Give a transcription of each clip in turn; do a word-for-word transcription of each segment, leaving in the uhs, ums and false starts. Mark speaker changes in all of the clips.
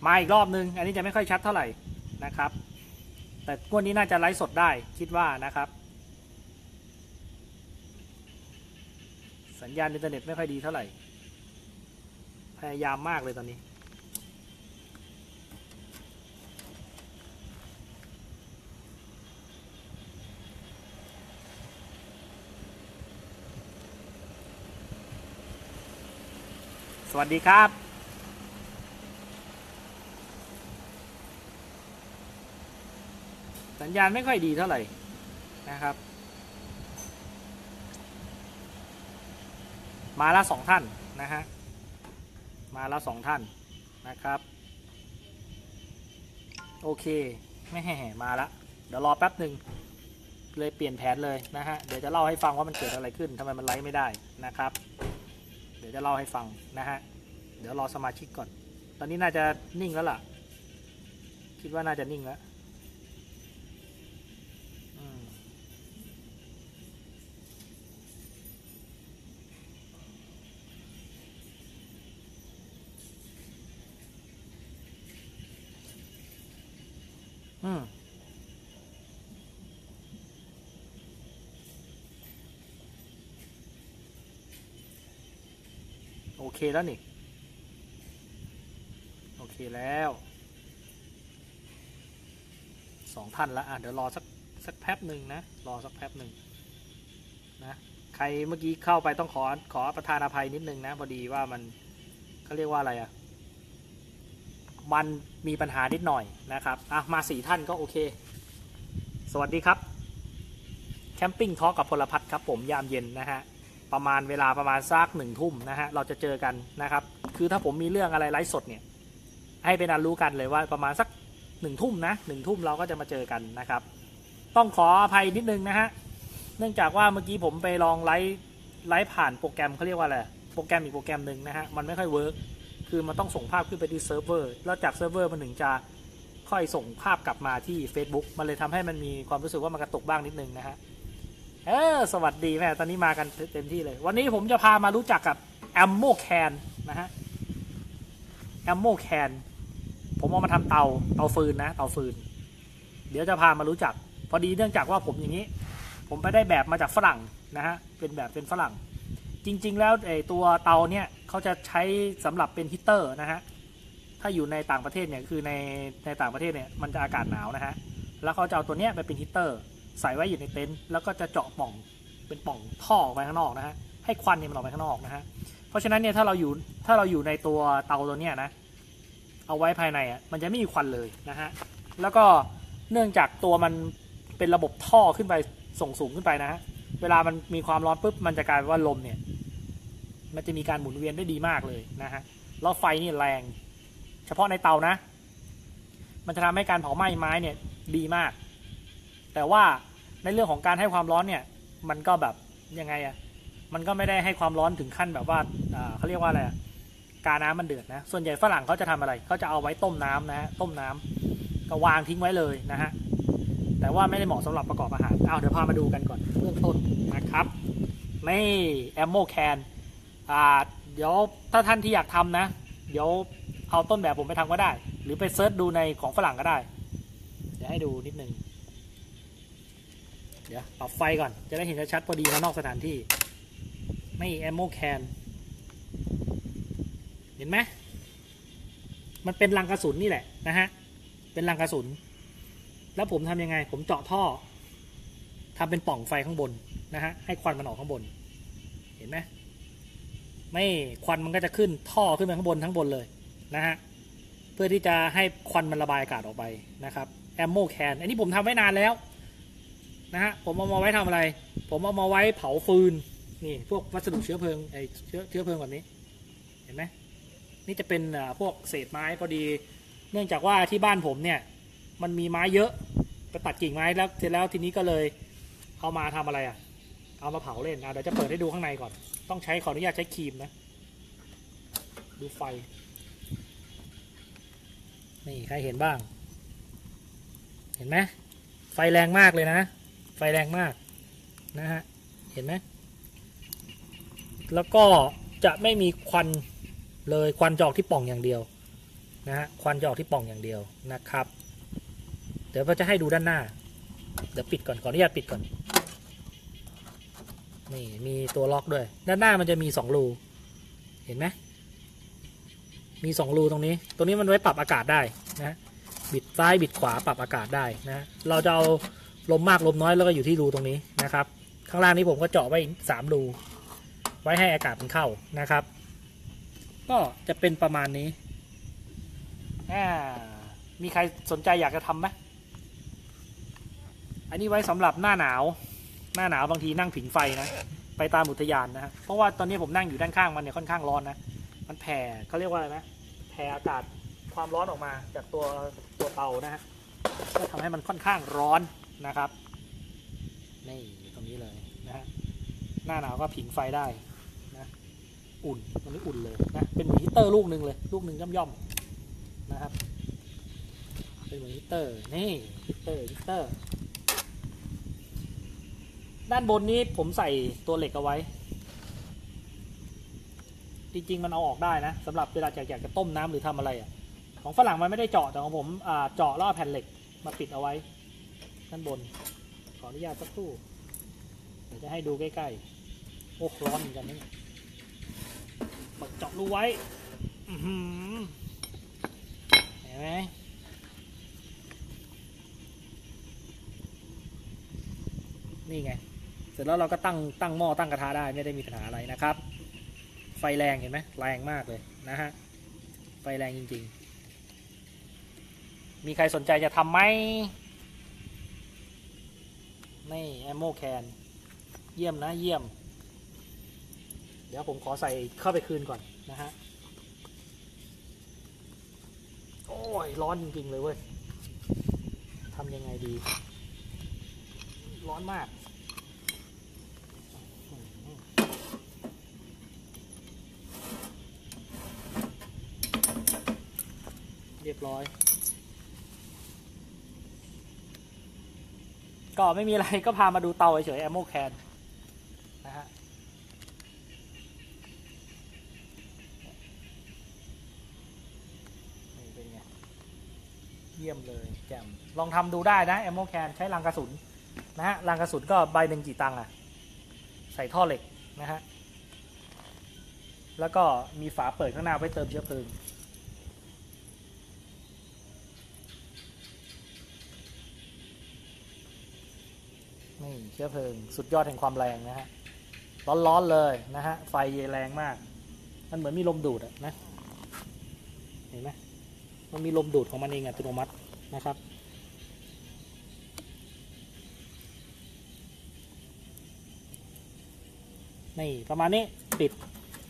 Speaker 1: มาอีกรอบนึงอันนี้จะไม่ค่อยชัดเท่าไหร่นะครับแต่งวดนี้น่าจะไลฟ์สดได้คิดว่านะครับสัญญาณอินเทอร์เน็ตไม่ค่อยดีเท่าไหร่พยายามมากเลยตอนนี้สวัสดีครับสัญญาณไม่ค่อยดีเท่าไหร่นะครับมาละสองท่านนะฮะมาละสองท่านนะครับโอเคไม่แห่มาละเดี๋ยวรอแป๊บหนึ่งเลยเปลี่ยนแผนเลยนะฮะเดี๋ยวจะเล่าให้ฟังว่ามันเกิดอะไรขึ้นทำไมมันไลฟ์ไม่ได้นะครับเดี๋ยวจะเล่าให้ฟังนะฮะเดี๋ยวรอสมาชิกก่อนตอนนี้น่าจะนิ่งแล้วล่ะคิดว่าน่าจะนิ่งแล้วอืมโอเคแล้วนี่โอเคแล้วสองท่านละอ่ะเดี๋ยวรอสักสักแป๊บหนึ่งนะรอสักแป๊บหนึ่งนะใครเมื่อกี้เข้าไปต้องขอขอประทานอภัยนิดนึงนะพอดีว่ามันเขาเรียกว่าอะไรอ่ะมันมีปัญหานิดหน่อยนะครับอ่ะมาสี่ท่านก็โอเคสวัสดีครับแคมปิ้งทอล์กกับพลพัฒน์ครับผมยามเย็นนะฮะประมาณเวลาประมาณสักหนึ่งทุ่มนะฮะเราจะเจอกันนะครับคือถ้าผมมีเรื่องอะไรไลฟ์สดเนี่ยให้เป็นอันรู้กันเลยว่าประมาณสักหนึ่งทุ่มนะหนึ่งทุ่มเราก็จะมาเจอกันนะครับต้องขออภัยนิดนึงนะฮะเนื่องจากว่าเมื่อกี้ผมไปลองไลฟ์ไลฟ์ผ่านโปรแกรมเขาเรียกว่าอะไรโปรแกรมอีกโปรแกรมหนึ่งนะฮะมันไม่ค่อยเวิร์กคือมันต้องส่งภาพขึ้นไปที่เซิร์ฟเวอร์แล้วจากเซิร์ฟเวอร์มันถึงจะค่อยส่งภาพกลับมาที่ Facebook มันเลยทำให้มันมีความรู้สึกว่ามันกระตุกบ้างนิดนึงนะฮะเออสวัสดีแม่ตอนนี้มากันเต็มที่เลยวันนี้ผมจะพามารู้จักกับ Ammo Can นะฮะ Ammo Can ผมเอามาทำเตาเตาฟืนนะเตาฟืนเดี๋ยวจะพามารู้จักพอดีเนื่องจากว่าผมอย่างนี้ผมไปได้แบบมาจากฝรั่งนะฮะเป็นแบบเป็นฝรั่งจริงๆแล้วไอ้ตัวเตาเนี่ยเขาจะใช้สำหรับเป็นฮีตเตอร์นะฮะถ้าอยู่ในต่างประเทศเนี่ยคือในในต่างประเทศเนี่ยมันจะอากาศหนาวนะฮะแล้วเขาจะเอาตัวเนี้ยไปเป็นฮีตเตอร์ใส่ไว้อยู่ในเต็นท์แล้วก็จะเจาะป่องเป็นป่องท่อออกไปข้างนอกนะฮะให้ควันเนี่ยมันออกไปข้างนอกนะฮะเพราะฉะนั้นเนี่ยถ้าเราอยู่ถ้าเราอยู่ในตัวเตาตัวเนี้ยนะเอาไว้ภายในอ่ะมันจะไม่มีควันเลยนะฮะแล้วก็เนื่องจากตัวมันเป็นระบบท่อขึ้นไปส่งสูงขึ้นไปนะฮะเวลามันมีความร้อนปุ๊บมันจะกลายเป็นว่าลมเนี่ยมันจะมีการหมุนเวียนได้ดีมากเลยนะฮะแล้วไฟนี่แรงเฉพาะในเตานะมันจะทำให้การเผาไหม้ไม้เนี่ยดีมากแต่ว่าในเรื่องของการให้ความร้อนเนี่ยมันก็แบบยังไงอ่ะมันก็ไม่ได้ให้ความร้อนถึงขั้นแบบว่าเขาเรียกว่าอะไรกาน้ำมันเดือดนะส่วนใหญ่ฝรั่งเขาจะทำอะไรเขาจะเอาไว้ต้มน้ำนะฮะต้มน้ำก็วางทิ้งไว้เลยนะฮะแต่ว่าไม่ได้เหมาะสำหรับประกอบอาหารเอาเดี๋ยวพามาดูกันก่อนเบื้องต้นนะครับไม่แอมโมแคนอ่าเดี๋ยวถ้าท่านที่อยากทำนะเดี๋ยวเอาต้นแบบผมไปทำก็ได้หรือไปเซิร์ชดูในของฝรั่งก็ได้เดี๋ยวให้ดูนิดนึงเดี๋ยวปรับไฟก่อนจะได้เห็นชัดๆพอดีมานอกสถานที่ไม่แอมโมแคนเห็นไหมมันเป็นรังกระสุนนี่แหละนะฮะเป็นรังกระสุนแล้วผมทำยังไงผมเจาะท่อทำเป็นปล่องไฟข้างบนนะฮะให้ควันมันออกข้างบนเห็นไหมไม่ควันมันก็จะขึ้นท่อขึ้นไปข้างบนทั้งบนเลยนะฮะเพื่อที่จะให้ควันมันระบายอากาศออกไปนะครับแอมโมแคนอันนี้ผมทำไว้นานแล้วนะฮะผมเอามาไว้ทำอะไรผมเอามาไว้เผาฟืนนี่พวกวัสดุเชื้อเพลิงไอเชื้อเชื้อเพลิงแบบนี้เห็นไหมนี่จะเป็นพวกเศษไม้พอดีเนื่องจากว่าที่บ้านผมเนี่ยมันมีไม้เยอะไปตัดกิ่งไม้แล้วเสร็จแล้วทีนี้ก็เลยเอามาทำอะไรอ่ะเอามาเผาเล่นนะเดี๋ยวจะเปิดให้ดูข้างในก่อนต้องใช้ขออนุญาตใช้ครีมนะดูไฟนี่ใครเห็นบ้างเห็นไหมไฟแรงมากเลยนะไฟแรงมากนะฮะเห็นไหมแล้วก็จะไม่มีควันเลยควันจอกที่ป่องอย่างเดียวนะฮะควันจะออกที่ปล่องอย่างเดียวนะครับเดี๋ยวเราจะให้ดูด้านหน้าเดี๋ยวปิดก่อนขออนุญาตปิดก่อนนี่มีตัวล็อกด้วยด้านหน้ามันจะมีสองรูเห็นไหมมีสองรูตรงนี้ตรงนี้มันไว้ปรับอากาศได้นะบิดซ้ายบิดขวาปรับอากาศได้นะเราจะเอาลมมากลมน้อยแล้วก็อยู่ที่รูตรงนี้นะครับข้างล่างนี้ผมก็เจาะไว้สามรูไว้ให้อากาศมันเข้านะครับก็จะเป็นประมาณนี้มีใครสนใจอยากจะทำไหมอันนี้ไว้สำหรับหน้าหนาวหน้าหนาวบางทีนั่งผิงไฟนะไปตามอุทยานนะฮะเพราะว่าตอนนี้ผมนั่งอยู่ด้านข้างมันเนี่ยค่อนข้างร้อนนะมันแผ่เขาเรียกว่าอะไรนะแผ่อากาศความร้อนออกมาจากตัวตัวเตานะฮะก็ทำให้มันค่อนข้างร้อนนะครับนี่ตรงนี้เลยนะฮะหน้าหนาวก็ผิงไฟได้นะอุ่นตรงนี้อุ่นเลยนะเป็นเหมือนฮีตเตอร์ลูกหนึ่งเลยลูกหนึ่งย่อมๆนะครับเป็นเหมือนฮีตเตอร์นี่ฮีตเตอร์ฮีตเตอร์ด้านบนนี้ผมใส่ตัวเหล็กเอาไว้จริงๆมันเอาออกได้นะสำหรับเวลาอยากจะต้มน้ำหรือทำอะไรอ่ะของฝรั่งมันไม่ได้เจาะแต่ของผมเจาะแล้วเอาแผ่นเหล็กมาปิดเอาไว้ด้านบนขออนุญาตสักครู่เดี๋ยวจะให้ดูใกล้ๆโอ้ร้อนเหมือนกันนี่เจาะรูไว้เห็นไหมนี่ไงเสร็จแล้วเราก็ตั้งตั้งหม้อตั้งกระทะได้ไม่ได้มีปัญหาอะไรนะครับไฟแรงเห็นไหมแรงมากเลยนะฮะไฟแรงจริงๆมีใครสนใจจะทำไหมนี่แอมโมแคนเยี่ยมนะเยี่ยมเดี๋ยวผมขอใส่เข้าไปคืนก่อนนะฮะโอ้ยร้อนจริงๆเลยเว้ยทำยังไงดีร้อนมากเรียบร้อยก็ไม่มีอะไรก็พามาดูเตาเฉยๆแอมโมแคนนะฮะนี่เป็นไงเยี่ยมเลยแจ่มลองทำดูได้นะแอมโมแคนใช้รังกระสุนนะฮะรังกระสุนก็ใบหนึ่งกี่ตังค์อ่ะใส่ท่อเหล็กนะฮะแล้วก็มีฝาเปิดข้างหน้าไว้เติมเชื้อเพลิงนี่เชื้อเพลิงสุดยอดแห่งความแรงนะฮะร้อนๆเลยนะฮะไฟแรงมากมันเหมือนมีลมดูดอะนะเห็นไหมมันมีลมดูดของมันเองอัตโนมัตินะครับนี่ประมาณนี้ปิด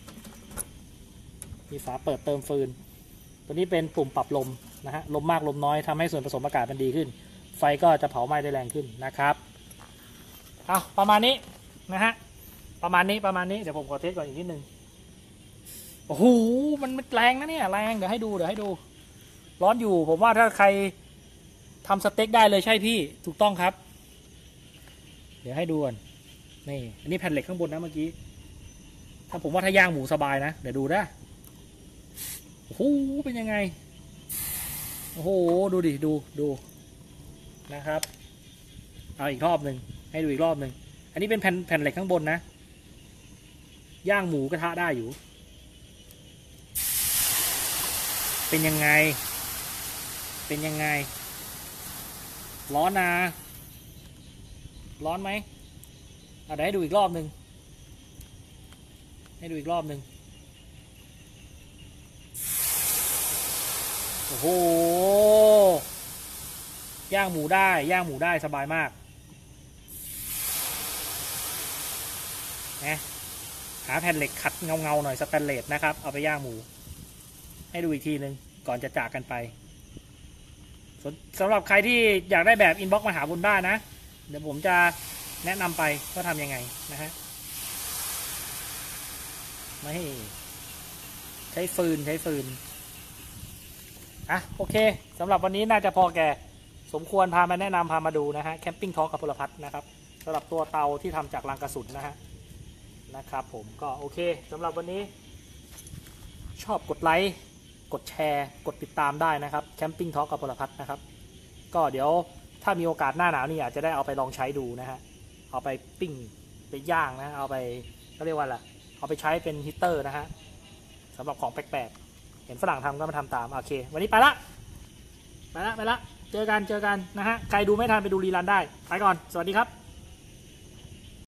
Speaker 1: มีฝาเปิดเติมฟืนตัวนี้เป็นปุ่มปรับลมนะฮะลมมากลมน้อยทำให้ส่วนผสมอากาศมันดีขึ้นไฟก็จะเผาไหม้ได้แรงขึ้นนะครับเอาประมาณนี้นะฮะประมาณนี้ประมาณนี้เดี๋ยวผมขอเทสก่อนอีกนิดนึงโอ้โหมันแรงนะเนี่ยแรงเดี๋ยวให้ดูเดี๋ยวให้ดูร้อนอยู่ผมว่าถ้าใครทำสเต็กได้เลยใช่พี่ถูกต้องครับเดี๋ยวให้ดูก่อนนี่อันนี้แผ่นเหล็กข้างบนนะเมื่อกี้ถ้าผมว่าถ้าย่างหมูสบายนะเดี๋ยวดูนะโอ้โหเป็นยังไงโอ้โหดูดิดูดูนะครับเอาอีกรอบหนึ่งให้ดูอีกรอบหนึ่งอันนี้เป็นแผ่นแผ่นเหล็กข้างบนนะย่างหมูกระทะได้อยู่เป็นยังไงเป็นยังไงร้อนนะร้อนไหมเอาเดี๋ยวให้ดูอีกรอบหนึ่งให้ดูอีกรอบหนึ่งโอ้โหย่างหมูได้ย่างหมูได้สบายมากนะหาแผ่นเหล็กขัดเงาเงาหน่อยสแตนเลสนะครับเอาไปย่างหมูให้ดูอีกทีหนึ่งก่อนจะจากกันไปสำหรับใครที่อยากได้แบบอินบ็อกซ์มาหาบุญได้นะเดี๋ยวผมจะแนะนำไปว่าทำยังไงนะฮะไม่ใช้ฟืนใช้ฟืนอ่ะโอเคสำหรับวันนี้น่าจะพอแก่สมควรพามาแนะนำพามาดูนะฮะแคมปิ้งทอล์กกับพลพัฒน์นะครับสำหรับตัวเตาที่ทำจากรังกระสุนนะฮะนะครับผมก็โอเคสำหรับวันนี้ชอบกดไลค์กดแชร์กดติดตามได้นะครับแคมปิ้งทอล์กกับพลพัฒน์นะครับก็เดี๋ยวถ้ามีโอกาสหน้าหนาวนี่อาจจะได้เอาไปลองใช้ดูนะฮะเอาไปปิ้งไปย่างนะเอาไปก็เรียกว่าอะไรเอาไปใช้เป็นฮีตเตอร์นะฮะสำหรับของแปลกๆเห็นฝรั่งทำก็มาทำตามโอเควันนี้ไปละไปละไปละเจอกันเจอกันนะฮะใครดูไม่ทันไปดูรีลันได้ไปก่อนสวัสดีครับ